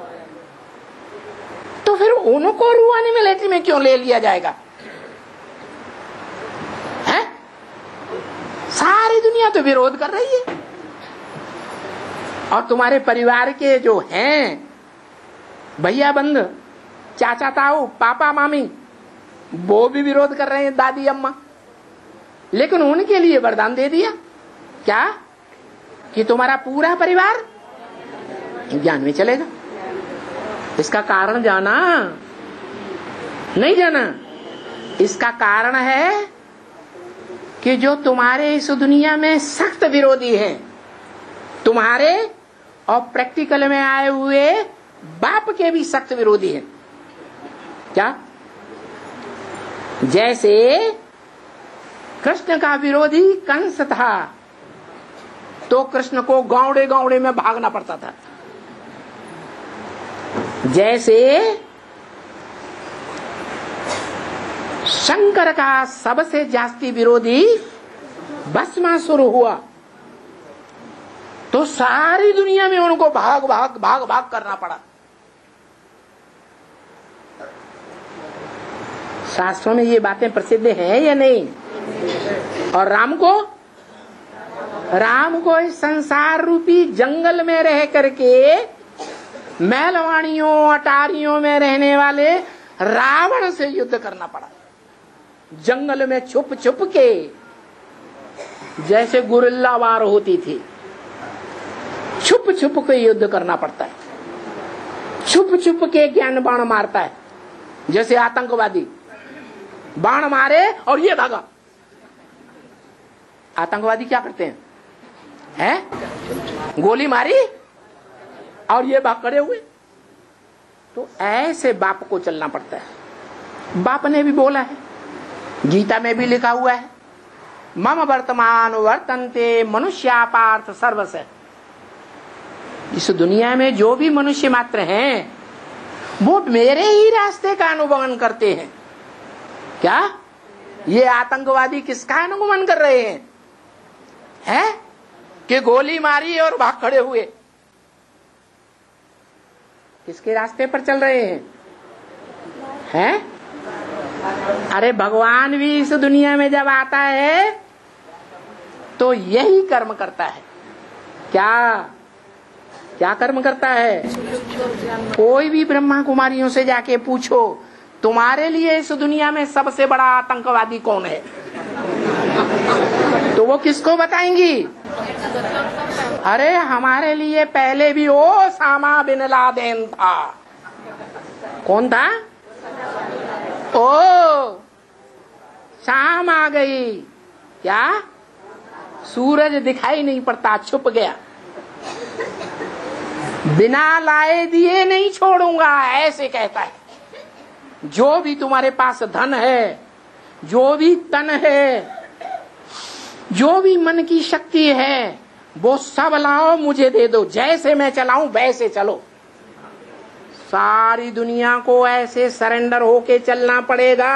तो फिर उनको रूहानी मिलिट्री में क्यों ले लिया जाएगा? है? सारी दुनिया तो विरोध कर रही है। और तुम्हारे परिवार के जो हैं भैया बंद, चाचा ताऊ, पापा मामी, वो भी विरोध कर रहे हैं, दादी अम्मा। लेकिन उनके लिए वरदान दे दिया क्या? कि तुम्हारा पूरा परिवार ज्ञान में चलेगा। इसका कारण जाना? नहीं जाना। इसका कारण है कि जो तुम्हारे इस दुनिया में सख्त विरोधी हैं, तुम्हारे और प्रैक्टिकल में आए हुए बाप के भी सख्त विरोधी हैं। क्या? जैसे कृष्ण का विरोधी कंस था तो कृष्ण को गावड़े गावड़े में भागना पड़ता था। जैसे शंकर का सबसे जास्ती विरोधी भस्मासुर हुआ तो सारी दुनिया में उनको भाग भाग भाग भाग करना पड़ा। शास्त्रों में ये बातें प्रसिद्ध हैं या नहीं? और राम को राम को इस संसार रूपी जंगल में रह करके महलवाड़ियों अटारियों में रहने वाले रावण से युद्ध करना पड़ा। जंगल में छुप छुप के जैसे गुरिल्ला वार होती थी, छुप छुप के युद्ध करना पड़ता है, छुप छुप के ज्ञान बाण मारता है। जैसे आतंकवादी बाण मारे और ये भागा। आतंकवादी क्या करते हैं, हैं? गोली मारी और ये भाग खड़े हुए। तो ऐसे बाप को चलना पड़ता है। बाप ने भी बोला है, गीता में भी लिखा हुआ है, मम वर्तमान वर्तन्ते मनुष्या पार्थ सर्वस। इस दुनिया में जो भी मनुष्य मात्र हैं वो मेरे ही रास्ते का अनुगमन करते हैं। क्या ये आतंकवादी किसका अनुगमन कर रहे हैं, हैं? कि गोली मारी और भाग खड़े हुए? किसके रास्ते पर चल रहे हैं, हैं? अरे भगवान भी इस दुनिया में जब आता है तो यही कर्म करता है। क्या क्या कर्म करता है? कोई भी ब्रह्मा कुमारियों से जाके पूछो, तुम्हारे लिए इस दुनिया में सबसे बड़ा आतंकवादी कौन है, तो वो किसको बताएंगी? अरे हमारे लिए पहले भी ओसामा बिन लादेन था। कौन था? ओ शाम आ गई, क्या सूरज दिखाई नहीं पड़ता, छुप गया, बिना लाए दिए नहीं छोड़ूंगा, ऐसे कहता है। जो भी तुम्हारे पास धन है, जो भी तन है, जो भी मन की शक्ति है, वो सब लाओ मुझे दे दो, जैसे मैं चलाऊं वैसे चलो। सारी दुनिया को ऐसे सरेंडर होके चलना पड़ेगा।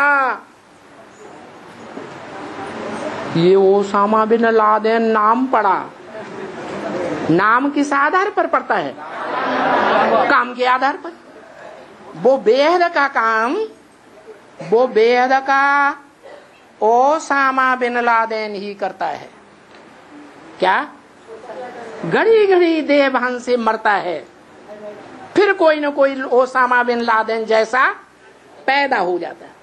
ये ओसामा बिन लादेन नाम पड़ा, नाम किस आधार पर पड़ता है? काम के आधार पर। वो बेहद का काम, वो बेहद का ओसामा बिन लादेन ही करता है। क्या? घड़ी घड़ी देवभान से मरता है, फिर कोई न कोई ओसामा बिन लादेन जैसा पैदा हो जाता है।